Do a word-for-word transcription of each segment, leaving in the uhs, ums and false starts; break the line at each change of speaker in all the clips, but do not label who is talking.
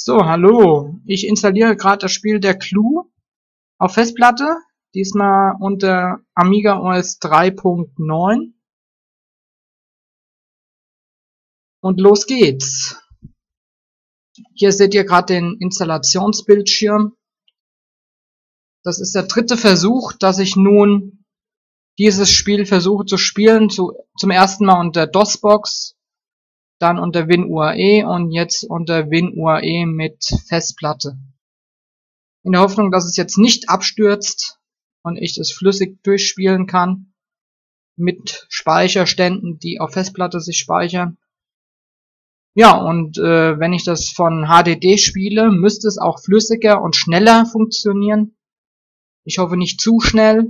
So, hallo. Ich installiere gerade das Spiel Der Clou auf Festplatte. Diesmal unter Amiga O S drei Punkt neun. Und los geht's. Hier seht ihr gerade den Installationsbildschirm. Das ist der dritte Versuch, dass ich nun dieses Spiel versuche zu spielen. Zu, zum ersten Mal unter DOSBox, dann unter WinUAE und jetzt unter WinUAE mit Festplatte. In der Hoffnung, dass es jetzt nicht abstürzt und ich es flüssig durchspielen kann mit Speicherständen, die auf Festplatte sich speichern. Ja, und äh, wenn ich das von H D D spiele, müsste es auch flüssiger und schneller funktionieren. Ich hoffe nicht zu schnell.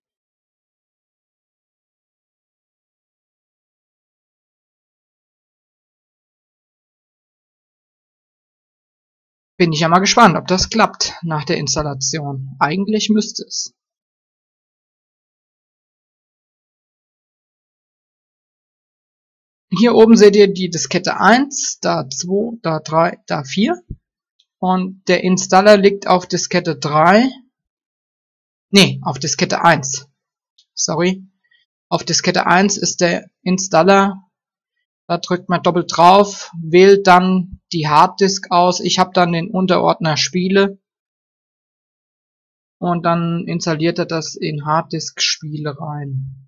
Bin ich ja mal gespannt, ob das klappt nach der Installation. Eigentlich müsste es. Hier oben seht ihr die Diskette eins, da zwei, da drei, da vier. Und der Installer liegt auf Diskette drei. Nee, auf Diskette eins. Sorry. Auf Diskette eins ist der Installer. Da drückt man doppelt drauf, wählt dann die Harddisk aus. Ich habe dann den Unterordner Spiele. Und dann installiert er das in Harddisk Spiele rein.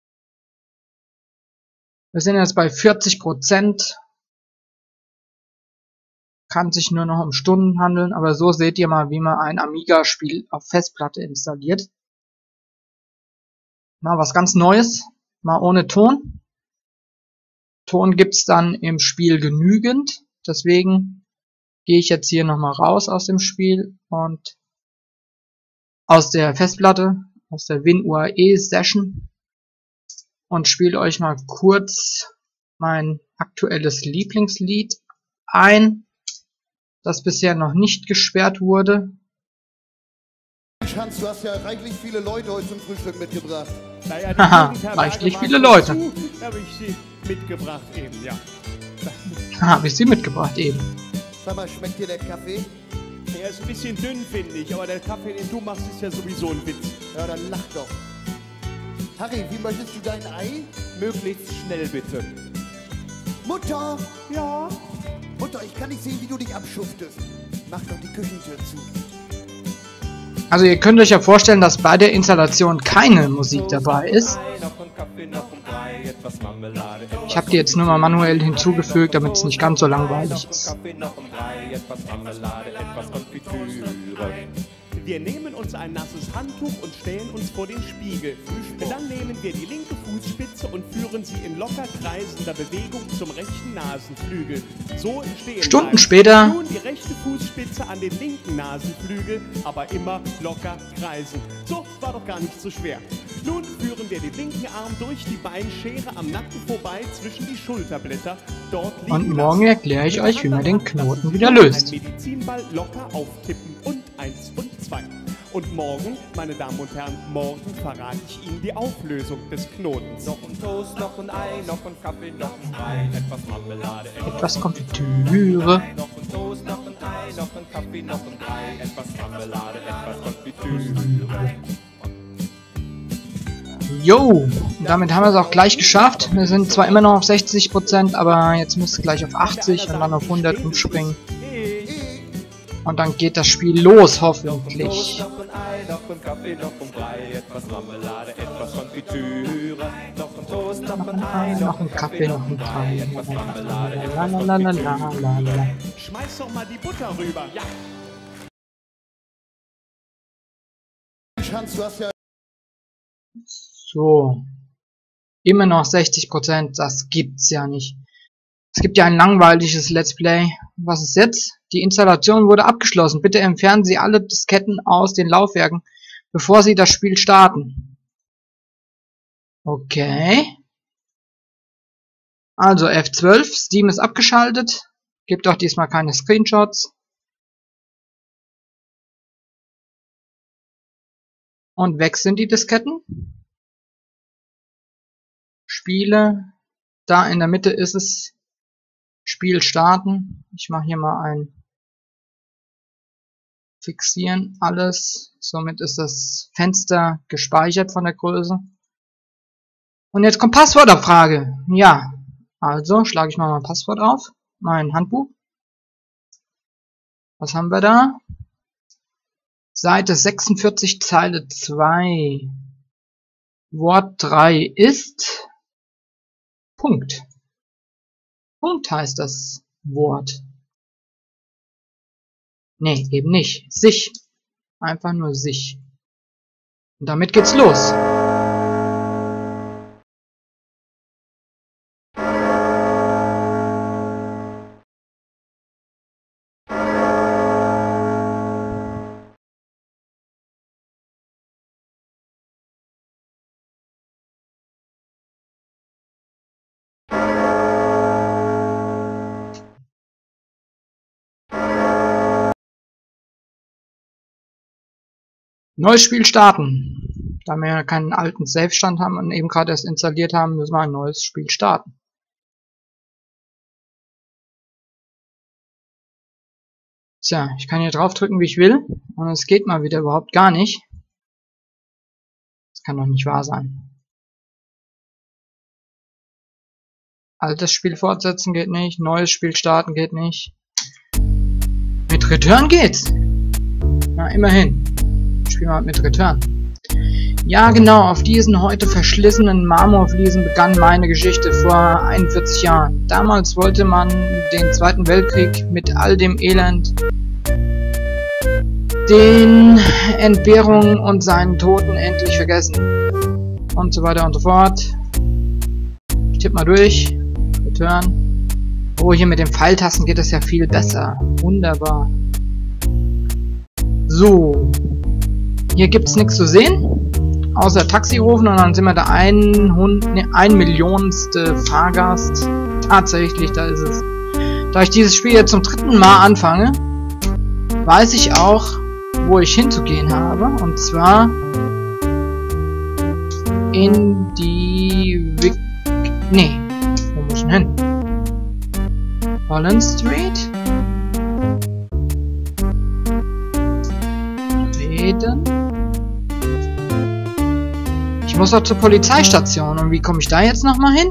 Wir sind jetzt bei vierzig Prozent. Kann sich nur noch um Stunden handeln, aber so seht ihr mal, wie man ein Amiga-Spiel auf Festplatte installiert. Mal was ganz Neues, mal ohne Ton. Ton gibt's dann im Spiel genügend, deswegen gehe ich jetzt hier nochmal raus aus dem Spiel und aus der Festplatte, aus der WinUAE Session und spiele euch mal kurz mein aktuelles Lieblingslied ein, das bisher noch nicht gesperrt wurde.
Hans, du hast ja reichlich viele Leute heute zum Frühstück mitgebracht.
Naja, die
Haha,
Jugendherberge
reichlich
war
viele
so
Leute.
zu, habe ich sie mitgebracht eben, ja.
Habe ich sie mitgebracht eben.
Sag mal, schmeckt dir der Kaffee?
Er ist ein bisschen dünn, finde ich, aber der Kaffee, den du machst, ist ja sowieso ein Witz.
Ja, dann lach doch. Harry, wie möchtest du dein Ei?
Möglichst schnell, bitte.
Mutter!
Ja?
Mutter, ich kann nicht sehen, wie du dich abschuftest. Mach doch die Küchentür zu.
Also ihr könnt euch ja vorstellen, dass bei der Installation keine Musik dabei ist. Ich habe die jetzt nur mal manuell hinzugefügt, damit es nicht ganz so langweilig ist.
Wir nehmen uns ein nasses Handtuch und stellen uns vor den Spiegel. Dann nehmen wir die linke Fußspitze und führen sie in locker kreisender Bewegung zum rechten Nasenflügel. So stehen
Stunden
bleiben.
später.
Nun die rechte Fußspitze an den linken Nasenflügel, aber immer locker kreisen. So, war doch gar nicht so schwer. Nun führen wir den linken Arm durch die Beinschere am Nacken vorbei zwischen die Schulterblätter. Dort liegen
Und morgen
lassen.
erkläre ich
Mit
euch, wie man den
anderen Hand
Knoten
lassen
wieder
Sie
löst.
einen Medizinball locker auftippen und eins und zwei. Und morgen, meine Damen und Herren, morgen verrate ich Ihnen die Auflösung des Knotens.
Noch ein Toast, noch ein Ei, noch ein Kaffee, noch ein Brei, etwas Marmelade,
Etwas Konfitüre.
noch ein Toast, noch ein Ei, noch ein Kaffee, noch ein Brei, etwas Marmelade, etwas Konfitüre.
Jo, und damit haben wir es auch gleich geschafft. Wir sind zwar immer noch auf sechzig Prozent, aber jetzt müsste gleich auf achtzig und dann auf hundert umspringen. Und dann geht das Spiel los, hoffentlich.
Noch ein Ei, noch ein Kaffee, noch ein Brei, etwas Marmelade, etwas Konfitüre. Noch ein Toast, noch ein Ei,
Noch ein Kaffee, noch ein Brei.
etwas Marmelade,
La
etwas
la la la la la la.
Schmeiß doch mal die Butter rüber. Ja.
Hans, du hast ja...
So. Immer noch sechzig Prozent, das gibt's ja nicht. Es gibt ja ein langweiliges Let's Play. Was ist jetzt? Die Installation wurde abgeschlossen. Bitte entfernen Sie alle Disketten aus den Laufwerken, bevor Sie das Spiel starten. Okay. Also F zwölf, Steam ist abgeschaltet. Gibt auch diesmal keine Screenshots. Und weg sind die Disketten. Spiele. Da in der Mitte ist es. Spiel starten. Ich mache hier mal ein Fixieren alles. Somit ist das Fenster gespeichert von der Größe. Und jetzt kommt Passwortabfrage. Ja, also schlage ich mal mein Passwort auf. Mein Handbuch. Was haben wir da? Seite sechsundvierzig, Zeile zwei. Wort drei ist Punkt. Punkt heißt das Wort. Nee, eben nicht. Sich. Einfach nur sich. Und damit geht's los. Neues Spiel starten. Da wir keinen alten Safe-Stand haben und eben gerade erst installiert haben, müssen wir ein neues Spiel starten. Tja, ich kann hier drauf drücken, wie ich will, und es geht mal wieder überhaupt gar nicht. Das kann doch nicht wahr sein. Altes Spiel fortsetzen geht nicht, neues Spiel starten geht nicht. Mit Return geht's. Na, immerhin. Spielen wir mit Return. Ja, genau, auf diesen heute verschlissenen Marmorfliesen begann meine Geschichte vor einundvierzig Jahren. Damals wollte man den Zweiten Weltkrieg mit all dem Elend, den Entbehrungen und seinen Toten endlich vergessen. Und so weiter und so fort. Ich tippe mal durch. Return. Oh, hier mit den Pfeiltasten geht es ja viel besser. Wunderbar. So. Hier gibt's nichts zu sehen, außer Taxi rufen, und dann sind wir der ein, ne, ein Millionenste Fahrgast. Tatsächlich, da ist es. Da ich dieses Spiel jetzt zum dritten Mal anfange, weiß ich auch, wo ich hinzugehen habe, und zwar in die Vic... Nee, wo muss ich denn hin? Holland Street? Reden? Ich muss doch zur Polizeistation. Und wie komme ich da jetzt nochmal hin?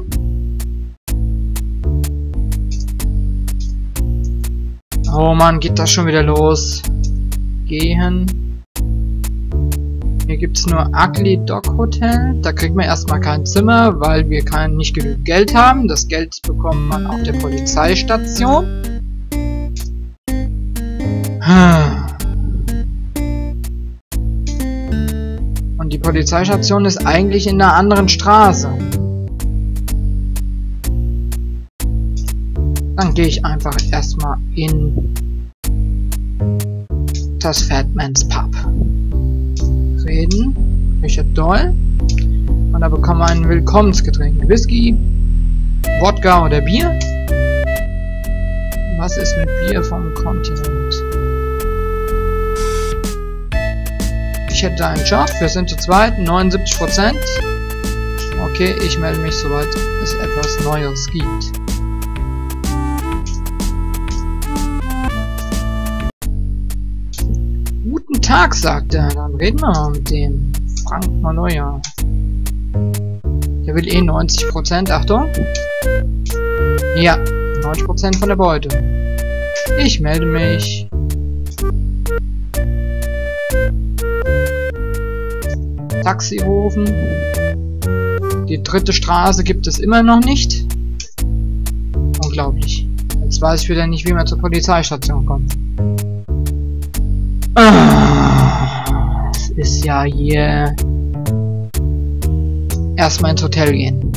Oh Mann, geht das schon wieder los. Gehen. Hier gibt es nur Ugly Dog Hotel. Da kriegt man erstmal kein Zimmer, weil wir kein, nicht genug Geld haben. Das Geld bekommt man auf der Polizeistation. Und die Polizeistation ist eigentlich in einer anderen Straße. Dann gehe ich einfach erstmal in das Fatman's Pub. Reden. Richard Doyle. Und da bekommen wir ein Willkommensgetränk. Whisky, Wodka oder Bier. Was ist mit Bier vom Kontinent? Ich hätte einen Job, wir sind zu zweit, neunundsiebzig Prozent. Okay, ich melde mich, soweit es etwas Neues gibt. Guten Tag, sagt er. Dann reden wir mal mit dem Frank Manoia. Der will eh neunzig Prozent, Achtung. Ja, neunzig Prozent von der Beute. Ich melde mich. Taxi rufen. Die dritte Straße gibt es immer noch nicht. Unglaublich. Jetzt weiß ich wieder nicht, wie man zur Polizeistation kommt. Ah, das ist ja hier... Erstmal ins Hotel gehen.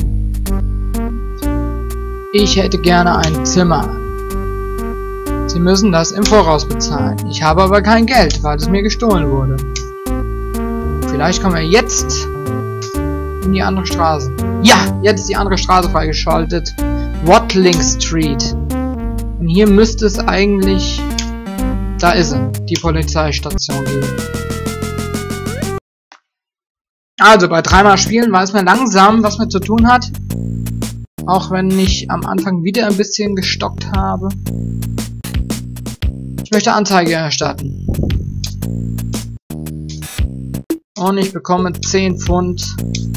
Ich hätte gerne ein Zimmer. Sie müssen das im Voraus bezahlen. Ich habe aber kein Geld, weil es mir gestohlen wurde. Vielleicht kommen wir jetzt in die andere Straße. Ja, jetzt ist die andere Straße freigeschaltet. Watling Street. Und hier müsste es eigentlich... Da ist sie, die Polizeistation geben. Also bei dreimal Spielen weiß man langsam, was man zu tun hat. Auch wenn ich am Anfang wieder ein bisschen gestockt habe. Ich möchte Anzeige erstatten. Und ich bekomme zehn Pfund,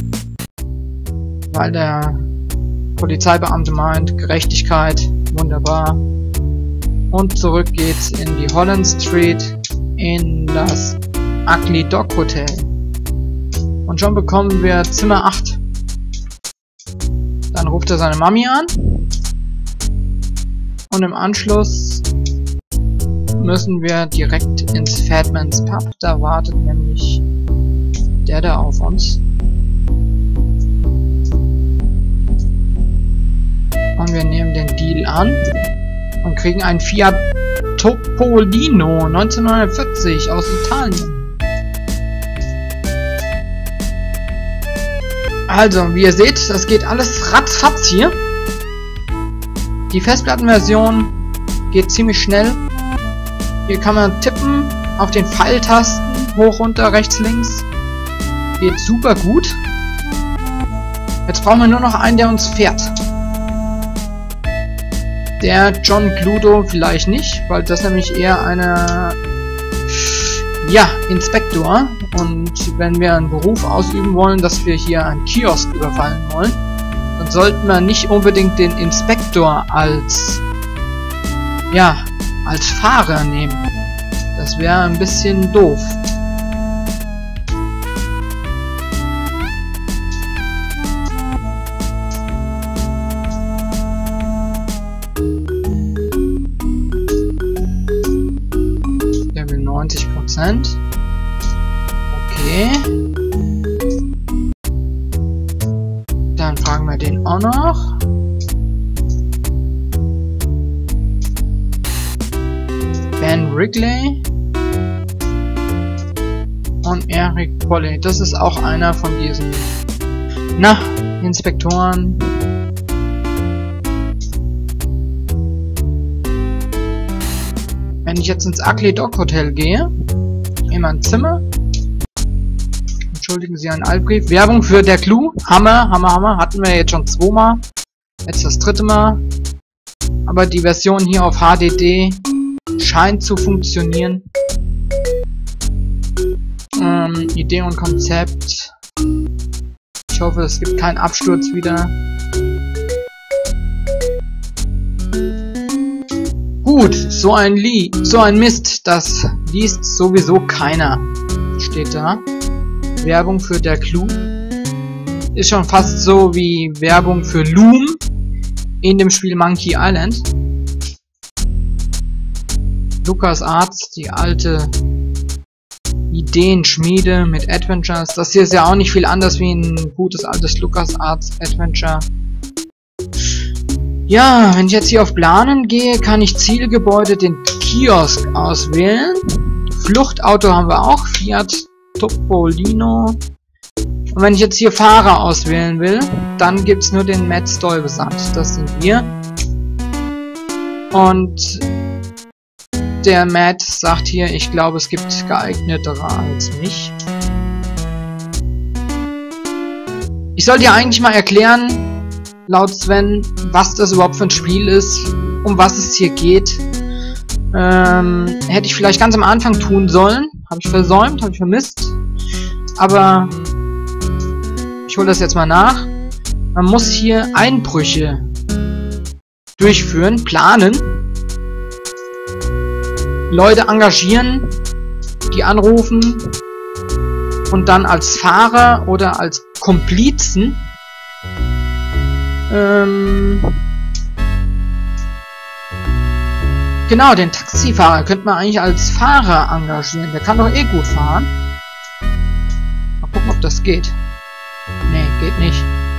weil der Polizeibeamte meint, Gerechtigkeit, wunderbar. Und zurück geht's in die Holland Street, in das Ugly Dog Hotel. Und schon bekommen wir Zimmer acht. Dann ruft er seine Mami an. Und im Anschluss müssen wir direkt ins Fatman's Pub. Da wartet nämlich der da auf uns. Und wir nehmen den Deal an und kriegen einen Fiat Topolino neunzehnhundertvierzig aus Italien. Also, wie ihr seht, das geht alles ratzfatz hier. Die Festplattenversion geht ziemlich schnell. Hier kann man tippen auf den Pfeiltasten, hoch, runter, rechts, links. Geht super gut. Jetzt brauchen wir nur noch einen, der uns fährt. Der John Cluedo vielleicht nicht, weil das nämlich eher eine... Ja, Inspektor. Und wenn wir einen Beruf ausüben wollen, dass wir hier einen Kiosk überfallen wollen, dann sollten wir nicht unbedingt den Inspektor als... Ja, als Fahrer nehmen. Das wäre ein bisschen doof. Level neunzig Prozent. Okay. Dann fragen wir den auch noch. Ben Wrigley und Eric Polly. Das ist auch einer von diesen, na, Inspektoren. Wenn ich jetzt ins Ugly Dog Hotel gehe, in ein Zimmer. Entschuldigen Sie einen Altbrief. Werbung für der Clou. Hammer, Hammer, Hammer. Hatten wir jetzt schon zweimal. Jetzt das dritte Mal. Aber die Version hier auf H D D scheint zu funktionieren. Ähm, Idee und Konzept. Ich hoffe, es gibt keinen Absturz wieder. Gut, so ein Lied, so ein Mist, das liest sowieso keiner. Steht da. Werbung für der Clou. Ist schon fast so wie Werbung für Loom in dem Spiel Monkey Island. LucasArts, die alte Ideenschmiede mit Adventures. Das hier ist ja auch nicht viel anders wie ein gutes altes LucasArts Adventure. Ja, wenn ich jetzt hier auf Planen gehe, kann ich Zielgebäude, den Kiosk auswählen. Fluchtauto haben wir auch, Fiat Topolino. Und wenn ich jetzt hier Fahrer auswählen will, dann gibt's nur den Matt Stuyvesant. Das sind wir. Und der Matt sagt hier, ich glaube, es gibt geeignetere als mich. Ich sollte ja eigentlich mal erklären, laut Sven, was das überhaupt für ein Spiel ist, um was es hier geht. Ähm, hätte ich vielleicht ganz am Anfang tun sollen. Habe ich versäumt, habe ich vermisst. Aber ich hole das jetzt mal nach. Man muss hier Einbrüche durchführen, planen. Leute engagieren, die anrufen und dann als Fahrer oder als Komplizen ähm, genau, den Taxifahrer könnte man eigentlich als Fahrer engagieren. Der kann doch eh gut fahren. Mal gucken, ob das geht. Nee, geht nicht.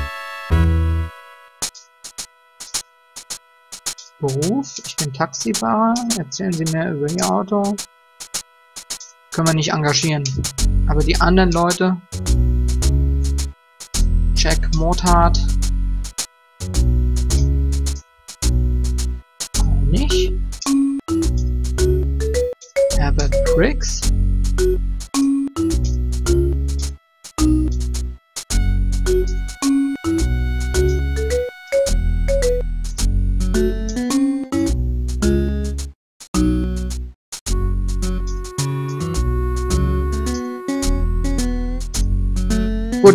Beruf, ich bin Taxifahrer. Erzählen Sie mir über Ihr Auto. Können wir nicht engagieren. Aber die anderen Leute. Jack Motard. Auch nicht. Herbert Briggs.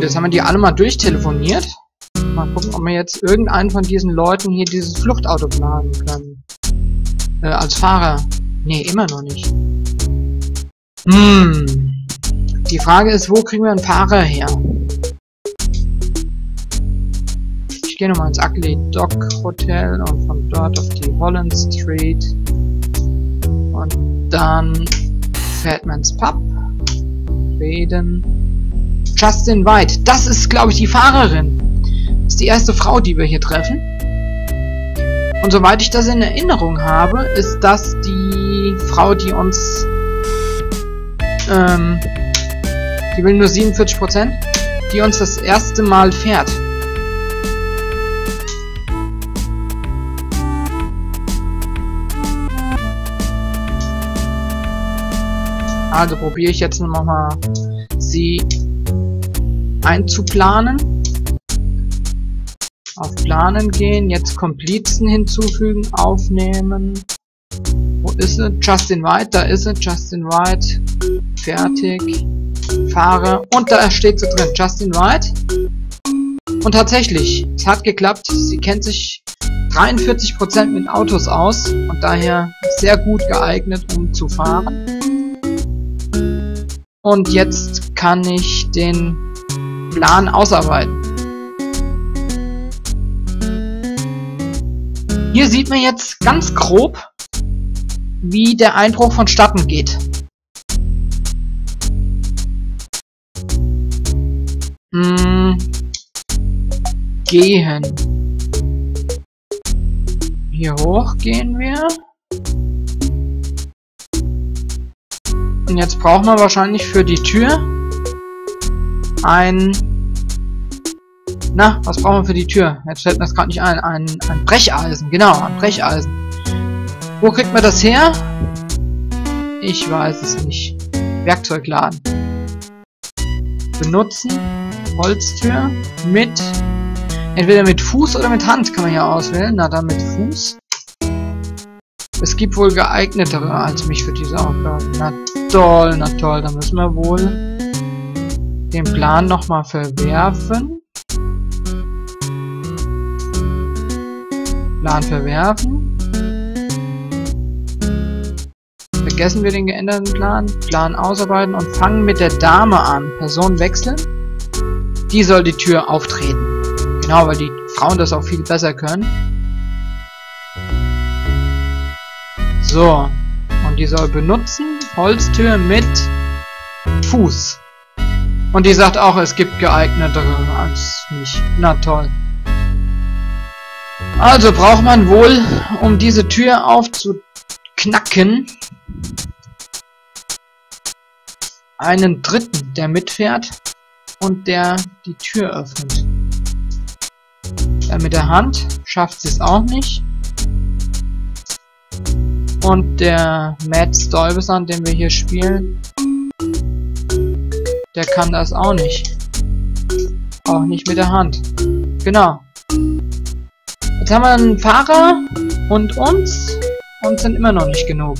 Gut, jetzt haben wir die alle mal durchtelefoniert. Mal gucken, ob wir jetzt irgendeinen von diesen Leuten hier dieses Fluchtauto planen können. Äh, als Fahrer. Nee, immer noch nicht. Hm. Die Frage ist, wo kriegen wir einen Fahrer her? Ich gehe nochmal ins Ugly Dog Hotel und von dort auf die Holland Street. Und dann Fatman's Pub. Reden. Justin White. Das ist, glaube ich, die Fahrerin. Das ist die erste Frau, die wir hier treffen. Und soweit ich das in Erinnerung habe, ist das die Frau, die uns... Ähm... Die will nur siebenundvierzig Prozent. Die uns das erste Mal fährt. Also probiere ich jetzt nochmal sie einzuplanen. Auf Planen gehen, jetzt Komplizen hinzufügen, aufnehmen. Wo ist sie? Justin White, da ist sie, Justin White. Fertig. Fahrer. Und da steht sie drin, Justin White. Und tatsächlich, es hat geklappt. Sie kennt sich dreiundvierzig Prozent mit Autos aus und daher sehr gut geeignet, um zu fahren. Und jetzt kann ich den Plan ausarbeiten. Hier sieht man jetzt ganz grob, wie der Einbruch vonstatten geht. Hm. Gehen. Hier hoch gehen wir. Und jetzt brauchen wir wahrscheinlich für die Tür ein... Na, was brauchen wir für die Tür? Jetzt fällt mir das gerade nicht ein. Ein, ein Brecheisen, genau, ein Brecheisen. Wo kriegt man das her? Ich weiß es nicht. Werkzeugladen. Benutzen. Holztür. Mit... Entweder mit Fuß oder mit Hand kann man hier auswählen. Na, dann mit Fuß. Es gibt wohl geeignetere als mich für diese Aufgabe. Na toll, na toll. Dann müssen wir wohl den Plan nochmal verwerfen. Plan verwerfen. Vergessen wir den geänderten Plan. Plan ausarbeiten und fangen mit der Dame an. Person wechseln. Die soll die Tür auftreten. Genau, weil die Frauen das auch viel besser können. So. Und die soll benutzen. Holztür mit Fuß. Und die sagt auch, es gibt geeignetere als mich. Na toll. Also braucht man wohl, um diese Tür aufzuknacken, einen Dritten, der mitfährt und der die Tür öffnet. Ja, mit der Hand schafft sie es auch nicht. Und der Matt Stuyvesant, den wir hier spielen, der kann das auch nicht. Auch nicht mit der Hand. Genau. Jetzt haben wir einen Fahrer und uns und sind immer noch nicht genug.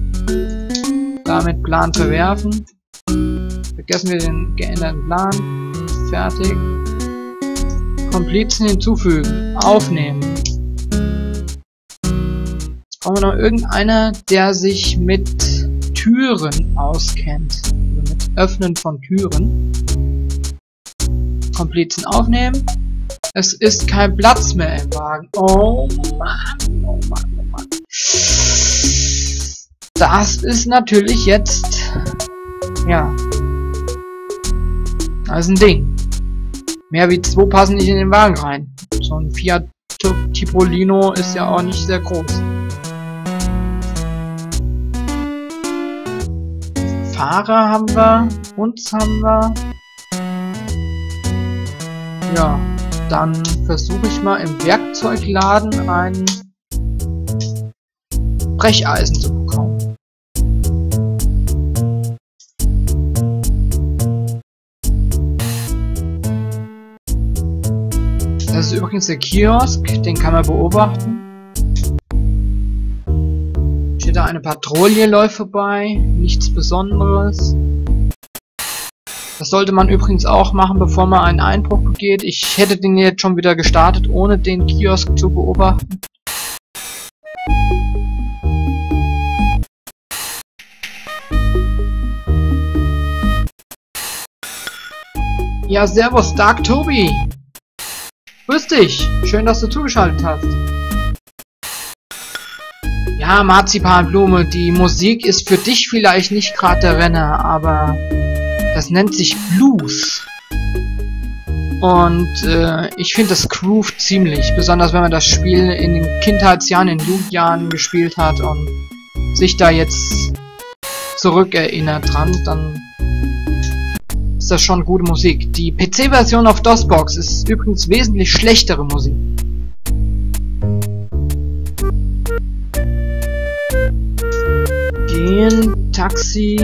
Damit Plan verwerfen. Vergessen wir den geänderten Plan. Fertig. Komplizen hinzufügen. Aufnehmen. Jetzt brauchen wir noch irgendeiner, der sich mit Türen auskennt. Also mit Öffnen von Türen. Komplizen aufnehmen. Es ist kein Platz mehr im Wagen. Oh Mann, oh Mann, oh Mann. Das ist natürlich jetzt... Ja. Das ist ein Ding. Mehr wie zwei passen nicht in den Wagen rein. So ein Fiat Tipolino ist ja auch nicht sehr groß. Fahrer haben wir. Uns haben wir. Ja. Dann versuche ich mal im Werkzeugladen ein Brecheisen zu bekommen. Das ist übrigens der Kiosk, den kann man beobachten. Steht da eine Patrouille, läuft vorbei, nichts Besonderes. Das sollte man übrigens auch machen, bevor man einen Einbruch begeht. Ich hätte den jetzt schon wieder gestartet, ohne den Kiosk zu beobachten. Ja, servus, Dark Tobi. Grüß dich. Schön, dass du zugeschaltet hast. Ja, Marzipanblume, die Musik ist für dich vielleicht nicht gerade der Renner, aber das nennt sich Blues. Und äh, ich finde das groovt ziemlich, besonders wenn man das Spiel in den Kindheitsjahren, in Jugendjahren gespielt hat und sich da jetzt zurückerinnert dran, dann ist das schon gute Musik. Die P C-Version auf DOSBox ist übrigens wesentlich schlechtere Musik. Gehen, Taxi.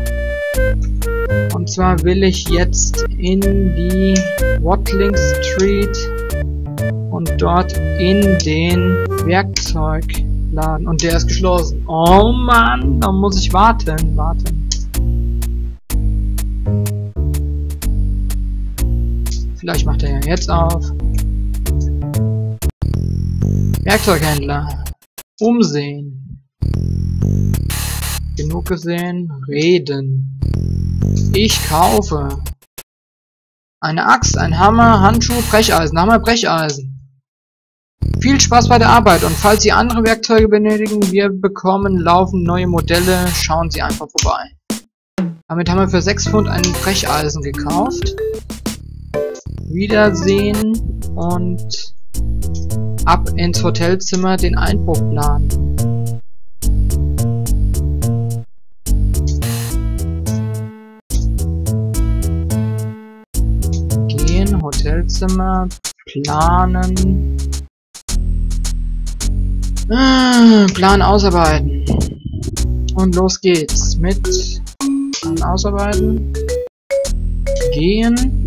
Und zwar will ich jetzt in die Watling Street und dort in den Werkzeugladen. Und der ist geschlossen. Oh Mann, da muss ich warten, warten. Vielleicht macht er ja jetzt auf. Werkzeughändler. Umsehen. Genug gesehen. Reden. Ich kaufe. Eine Axt, ein Hammer, Handschuh, Brecheisen. Hammer, Brecheisen. Viel Spaß bei der Arbeit. Und falls Sie andere Werkzeuge benötigen, wir bekommen laufend neue Modelle. Schauen Sie einfach vorbei. Damit haben wir für sechs Pfund ein Brecheisen gekauft. Wiedersehen und ab ins Hotelzimmer den Einbruch planen. Gehen, Hotelzimmer, planen. Ah, Plan ausarbeiten. Und los geht's mit Plan ausarbeiten. Gehen.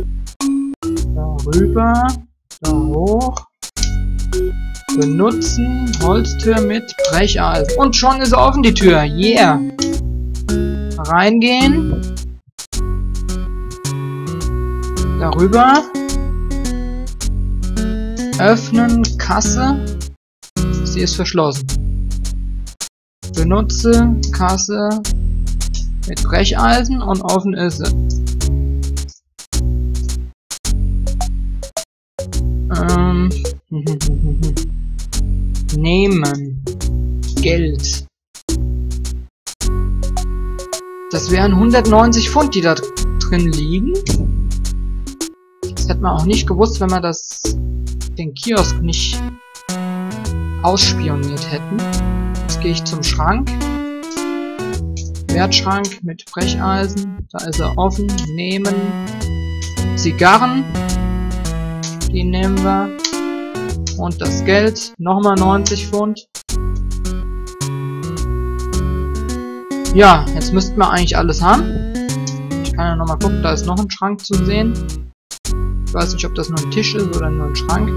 Rüber, da hoch, benutzen, Holztür mit Brecheisen. Und schon ist offen die Tür, yeah! Reingehen, darüber, öffnen, Kasse, sie ist verschlossen. Benutze, Kasse mit Brecheisen und offen ist sie. Ähm, nehmen. Geld. Das wären hundertneunzig Pfund, die da drin liegen. Das hätte man auch nicht gewusst, wenn wir das, den Kiosk nicht ausspioniert hätten. Jetzt gehe ich zum Schrank. Wertschrank mit Brecheisen. Da ist er offen. Nehmen. Zigarren. Die nehmen wir. Und das Geld. Nochmal neunzig Pfund. Ja, jetzt müssten wir eigentlich alles haben. Ich kann ja nochmal gucken, da ist noch ein Schrank zu sehen. Ich weiß nicht, ob das nur ein Tisch ist oder nur ein Schrank.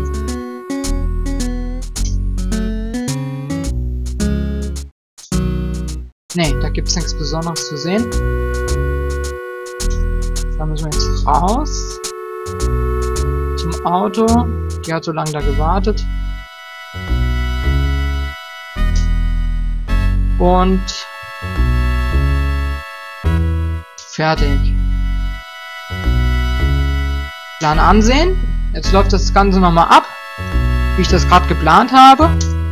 Ne, da gibt es nichts Besonderes zu sehen. Da müssen wir jetzt raus. Zum Auto. Die hat so lange da gewartet. Und fertig. Plan ansehen. Jetzt läuft das Ganze nochmal ab, wie ich das gerade geplant habe.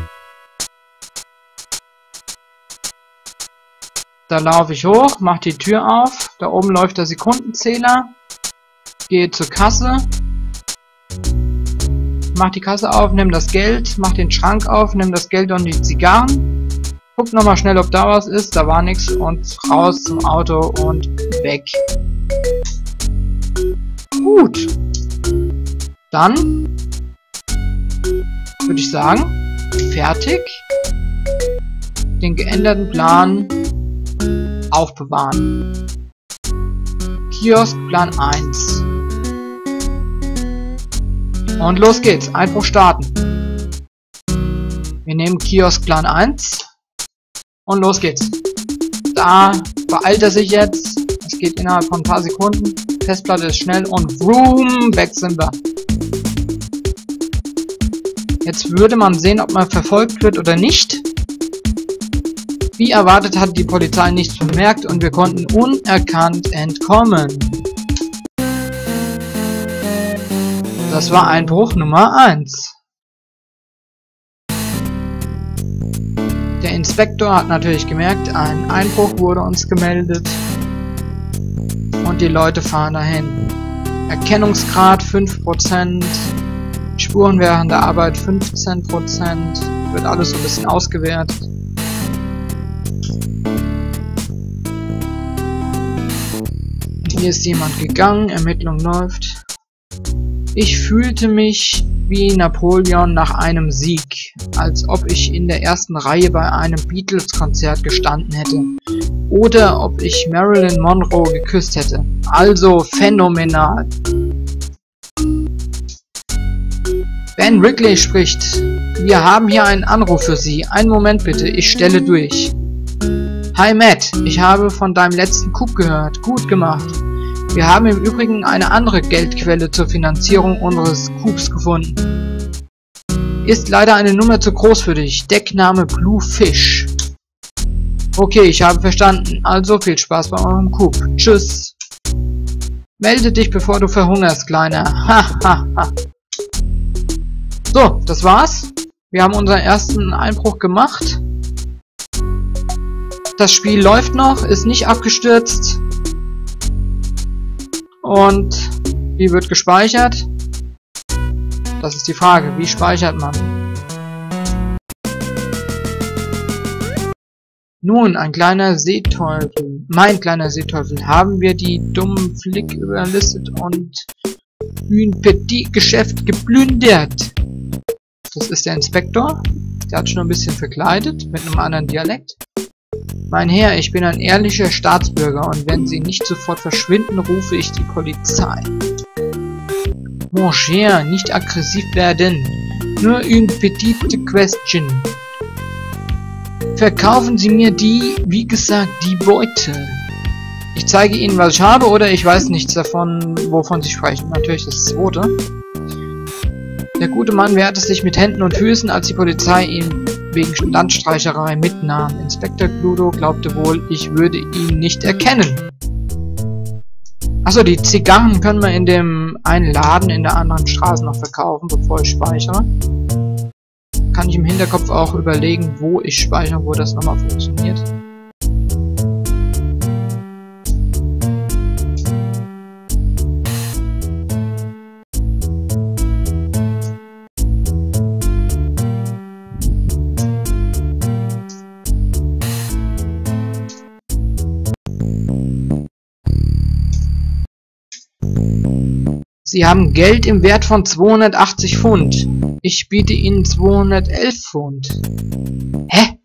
Da laufe ich hoch, mache die Tür auf. Da oben läuft der Sekundenzähler. Gehe zur Kasse. Mach die Kasse auf, nimm das Geld, mach den Schrank auf, nimm das Geld und die Zigarren. Guck nochmal schnell, ob da was ist. Da war nichts. Und raus zum Auto und weg. Gut. Dann würde ich sagen, fertig. Den geänderten Plan aufbewahren. Kiosk Plan eins. Und los geht's. Einbruch starten. Wir nehmen Kiosk Plan eins. Und los geht's. Da beeilt er sich jetzt. Es geht innerhalb von ein paar Sekunden. Festplatte ist schnell und vroom, weg sind wir. Jetzt würde man sehen, ob man verfolgt wird oder nicht. Wie erwartet hat die Polizei nichts bemerkt und wir konnten unerkannt entkommen. Das war Einbruch Nummer eins. Der Inspektor hat natürlich gemerkt, ein Einbruch wurde uns gemeldet. Und die Leute fahren dahin. Erkennungsgrad fünf Prozent. Spuren während der Arbeit fünfzehn Prozent. Wird alles so ein bisschen ausgewertet. Hier ist jemand gegangen, Ermittlung läuft. Ich fühlte mich wie Napoleon nach einem Sieg, als ob ich in der ersten Reihe bei einem Beatles-Konzert gestanden hätte. Oder ob ich Marilyn Monroe geküsst hätte. Also phänomenal. Ben Wrigley spricht. Wir haben hier einen Anruf für Sie. Einen Moment bitte, ich stelle durch. Hi Matt, ich habe von deinem letzten Coup gehört. Gut gemacht. Wir haben im Übrigen eine andere Geldquelle zur Finanzierung unseres Coups gefunden. Ist leider eine Nummer zu groß für dich. Deckname Blue Fish. Okay, ich habe verstanden. Also viel Spaß bei eurem Coup. Tschüss. Melde dich, bevor du verhungerst, Kleiner. Ha, ha, ha. So, das war's. Wir haben unseren ersten Einbruch gemacht. Das Spiel läuft noch, ist nicht abgestürzt. Und wie wird gespeichert? Das ist die Frage. Wie speichert man? Nun, ein kleiner Seeteufel. Mein kleiner Seeteufel. Haben wir die dummen Flick überlistet und ein Petit-Geschäft geplündert. Das ist der Inspektor. Der hat schon ein bisschen verkleidet mit einem anderen Dialekt. Mein Herr, ich bin ein ehrlicher Staatsbürger und wenn Sie nicht sofort verschwinden, rufe ich die Polizei. Mon cher, nicht aggressiv werden. Nur une petite question. Verkaufen Sie mir die, wie gesagt, die Beute. Ich zeige Ihnen, was ich habe, oder ich weiß nichts davon, wovon Sie sprechen. Natürlich das zweite. Der gute Mann wehrte sich mit Händen und Füßen, als die Polizei ihn wegen Landstreicherei mitnahm. Inspektor Cluedo glaubte wohl, ich würde ihn nicht erkennen. Achso, die Zigarren können wir in dem einen Laden in der anderen Straße noch verkaufen, bevor ich speichere. Kann ich im Hinterkopf auch überlegen, wo ich speichere, wo das nochmal funktioniert. Sie haben Geld im Wert von zweihundertachtzig Pfund. Ich biete Ihnen zweihundertelf Pfund. Hä?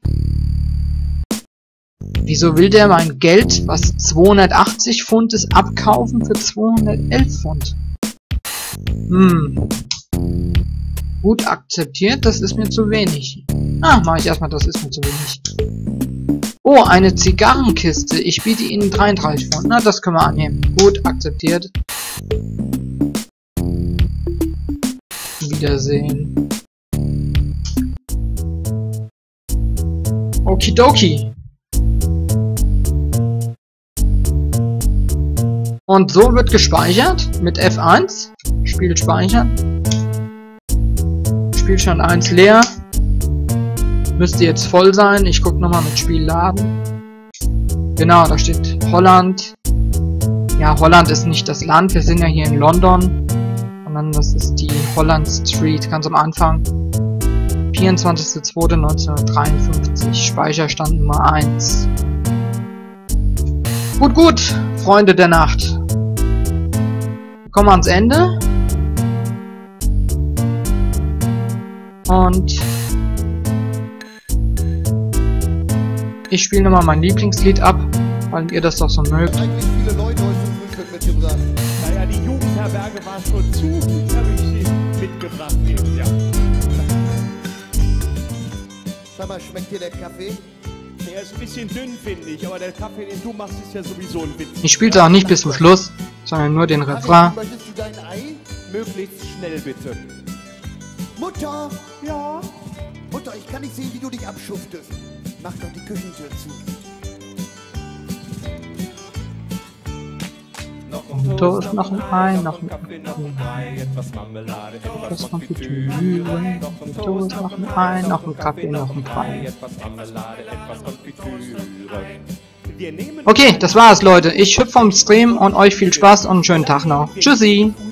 Wieso will der mein Geld, was zweihundertachtzig Pfund ist, abkaufen für zweihundertelf Pfund? Hm. Gut akzeptiert, das ist mir zu wenig. Ah, mache ich erstmal, das ist mir zu wenig. Oh, eine Zigarrenkiste. Ich biete Ihnen dreiunddreißig Pfund. Na, das können wir annehmen. Gut akzeptiert. Wiedersehen. Okidoki. Und so wird gespeichert mit F eins. Spiel speichern. Spielstand eins leer. Müsste jetzt voll sein. Ich gucke nochmal mit Spiel laden. Genau, da steht Holland. Ja, Holland ist nicht das Land. Wir sind ja hier in London. Sondern das ist die Holland Street, ganz am Anfang. vierundzwanzigster zweiter neunzehnhundertdreiundfünfzig. Speicherstand Nummer eins. Gut, gut, Freunde der Nacht. Kommen wir ans Ende. Und ich spiele nochmal mein Lieblingslied ab, weil ihr das doch so mögt.
Eigentlich viele Leute heute zum Frühstück mitgebracht.
Naja, die Jugendherberge war schon zu, jetzt habe ich sie mitgebracht eben, ja.
Sag mal, schmeckt dir der Kaffee?
Er ist ein bisschen dünn, finde ich, aber der Kaffee, den du machst, ist ja sowieso ein Witz.
Ich spielte auch nicht bis zum Schluss, sondern nur den Refrain.
Möchtest du dein Ei?
Möglichst schnell bitte.
Mutter!
Ja?
Mutter, ich kann nicht sehen, wie du dich abschuftest. Mach doch die Küchentür zu.
Noch ein
Toast, noch ein Ei, noch ein
Kaffee, noch ein Brei, etwas Marmelade, etwas Konfitüre.
Konfitüre. Toast, noch ein Ei, noch ein Kaffee, noch ein Brei.
Etwas Marmelade, etwas Konfitüre.
Wir nehmen
Okay, das war's, Leute. Ich hüpfe vom Stream und euch viel Spaß und einen schönen Tag noch. Tschüssi!